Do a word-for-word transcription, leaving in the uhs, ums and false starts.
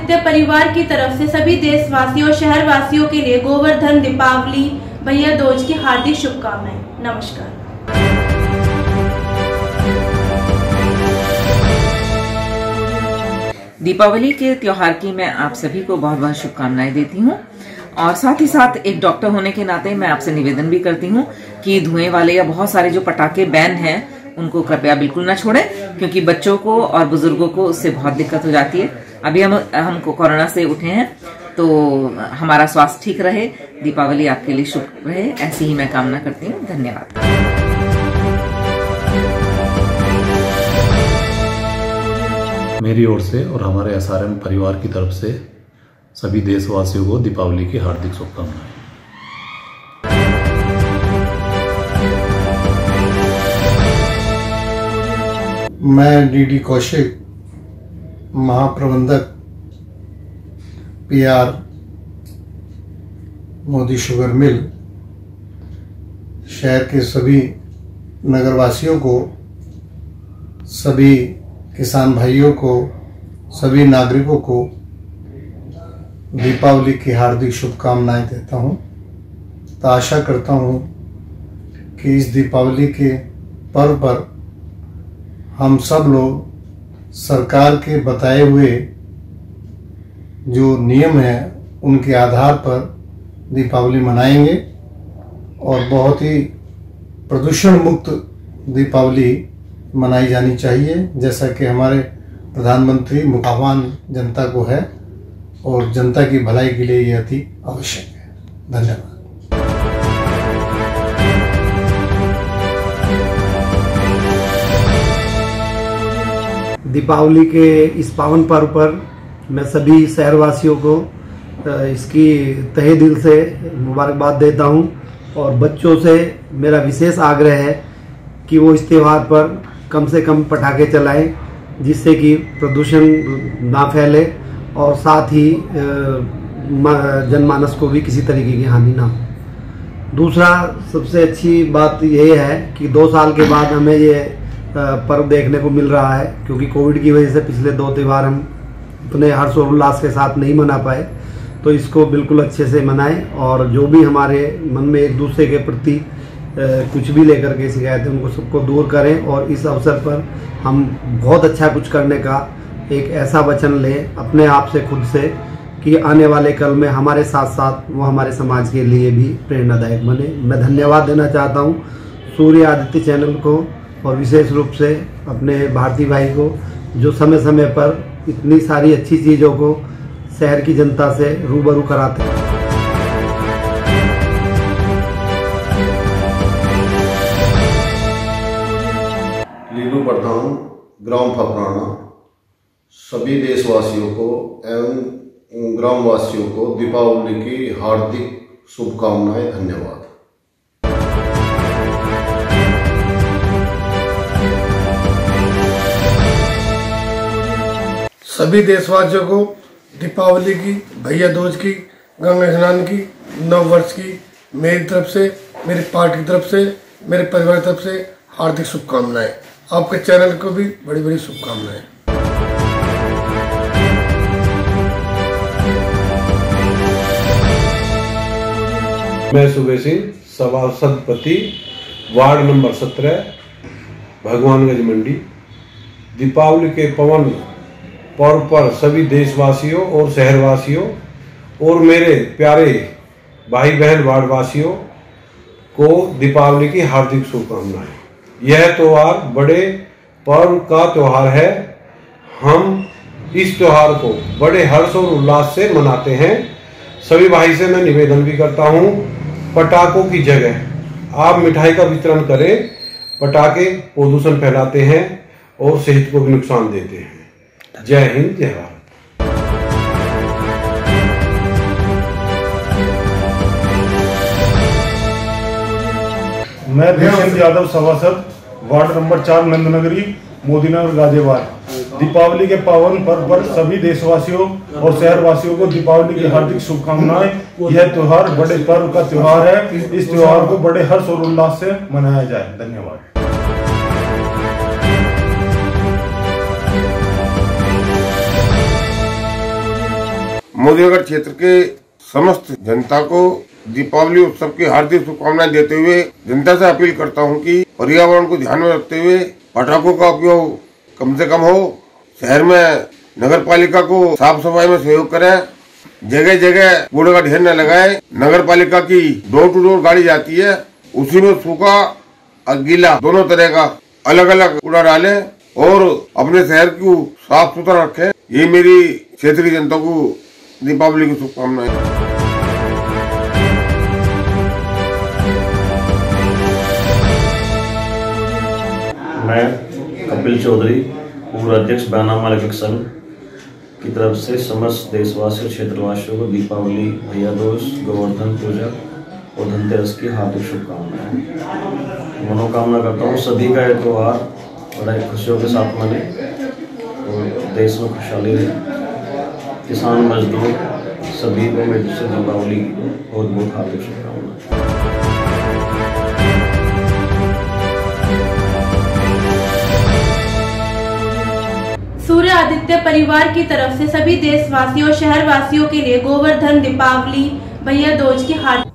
आदित्य परिवार की तरफ से सभी देशवासियों और शहरवासियों के लिए गोवर्धन दीपावली भैया दूज की हार्दिक शुभकामनाएं। नमस्कार। दीपावली के त्योहार की मैं आप सभी को बहुत बहुत शुभकामनाएं देती हूँ और साथ ही साथ एक डॉक्टर होने के नाते मैं आपसे निवेदन भी करती हूँ कि धुएं वाले या बहुत सारे जो पटाखे बैन हैं उनको कृपया बिल्कुल ना छोड़ें, क्योंकि बच्चों को और बुजुर्गों को उससे बहुत दिक्कत हो जाती है। अभी हम हमको कोरोना से उठे हैं तो हमारा स्वास्थ्य ठीक रहे, दीपावली आपके लिए शुभ रहे, ऐसी ही मैं कामना करती हूँ। धन्यवाद। मेरी ओर से और हमारे एस आर एम परिवार की तरफ से सभी देशवासियों को दीपावली की हार्दिक शुभकामनाएं। मैं डी डी कौशिक, महाप्रबंधक P R Modi sugar mill, शहर के सभी नगरवासियों को, सभी किसान भाइयों को, सभी नागरिकों को दीपावली की हार्दिक शुभकामनाएं देता हूं। तो आशा करता हूं कि इस दीपावली के पर्व पर हम सब लोग सरकार के बताए हुए जो नियम हैं उनके आधार पर दीपावली मनाएंगे और बहुत ही प्रदूषण मुक्त दीपावली मनाई जानी चाहिए, जैसा कि हमारे प्रधानमंत्री आह्वान जनता को है और जनता की भलाई के लिए यह अति आवश्यक है। धन्यवाद। दीपावली के इस पावन पर्व पर मैं सभी शहरवासियों को इसकी तहे दिल से मुबारकबाद देता हूं और बच्चों से मेरा विशेष आग्रह है कि वो इस त्यौहार पर कम से कम पटाखे चलाएं, जिससे कि प्रदूषण ना फैले और साथ ही जनमानस को भी किसी तरीके की हानि ना हो। दूसरा सबसे अच्छी बात यह है कि दो साल के बाद हमें ये पर्व देखने को मिल रहा है, क्योंकि कोविड की वजह से पिछले दो त्यौहार हम अपने हर्षोल्लास के साथ नहीं मना पाए। तो इसको बिल्कुल अच्छे से मनाएं और जो भी हमारे मन में एक दूसरे के प्रति कुछ भी लेकर के शिकायत है उनको सबको दूर करें और इस अवसर पर हम बहुत अच्छा कुछ करने का एक ऐसा वचन लें अपने आप से, खुद से, कि आने वाले कल में हमारे साथ साथ वो हमारे समाज के लिए भी प्रेरणादायक बने। मैं धन्यवाद देना चाहता हूँ सूर्य आदित्य चैनल को और विशेष रूप से अपने भारती भाई को, जो समय समय पर इतनी सारी अच्छी चीज़ों को शहर की जनता से रूबरू कराते हैं। लीलू प्रधान, ग्राम फपराना, सभी देशवासियों को एवं ग्रामवासियों को दीपावली की हार्दिक शुभकामनाएं। धन्यवाद। सभी देशवासियों को दीपावली की, भैया दूज की, गंगा स्नान की, नव वर्ष की मेरी तरफ से, मेरी पार्टी की तरफ से, मेरे परिवार की तरफ से हार्दिक शुभकामनाएं। आपके चैनल को भी बड़ी बड़ी शुभकामनाएं। मैं सुबह सिंह, सभासदपति, वार्ड नंबर सत्रह, भगवानगंज मंडी। दीपावली के पवन पर्व पर सभी देशवासियों और शहरवासियों और मेरे प्यारे भाई बहन वार्डवासियों को दीपावली की हार्दिक शुभकामनाएं। यह त्योहार बड़े पर्व का त्योहार है। हम इस त्योहार को बड़े हर्ष और उल्लास से मनाते हैं। सभी भाई से मैं निवेदन भी करता हूं, पटाखों की जगह आप मिठाई का वितरण करें। पटाखे प्रदूषण फैलाते हैं और सेहत को भी नुकसान देते हैं। जय हिंद, जय भारत। मैं दुष्यंत यादव, सभासद, वार्ड नंबर चार, नंदनगरी, मोदीनगर, गाजियाबाद। दीपावली के पावन पर्व पर सभी देशवासियों और शहरवासियों को दीपावली की हार्दिक शुभकामनाएं। यह त्योहार बड़े पर्व का त्योहार है। इस त्योहार को बड़े हर्ष और उल्लास से मनाया जाए। धन्यवाद। मोदीनगर क्षेत्र के समस्त जनता को दीपावली उत्सव की हार्दिक शुभकामनाएं देते हुए जनता से अपील करता हूं कि पर्यावरण को ध्यान में रखते हुए पटाखों का उपयोग कम से कम हो। शहर में नगर पालिका को साफ सफाई में सहयोग करें। जगह जगह कूड़े का ढेर न लगाए। नगर पालिका की डोर टू डोर गाड़ी जाती है, उसी में सूखा और गीला दोनों तरह का अलग अलग कूड़ा डालें और अपने शहर को साफ सुथरा रखें। ये मेरी क्षेत्रीय जनता को दीपावली की शुभकामनाएं। मैं कपिल चौधरी, पूर्व अध्यक्ष बैनामा लेखक संघ की तरफ से समस्त देशवासियों क्षेत्रवासियों को दीपावली, भैया दूज, गोवर्धन पूजा और धनतेरस की हार्दिक शुभकामनाएं। मनोकामना करता हूँ सभी का ये त्यौहार बड़े खुशियों के साथ मने और देश में खुशहाली रहे। किसान मजदूर सभी को मेरी से दीपावली की बहुत बहुत हार्दिक शुभकामनाएं। सूर्य आदित्य परिवार की तरफ से सभी देशवासियों और शहरवासियों के लिए गोवर्धन दीपावली, भैया दूज की हार्दिक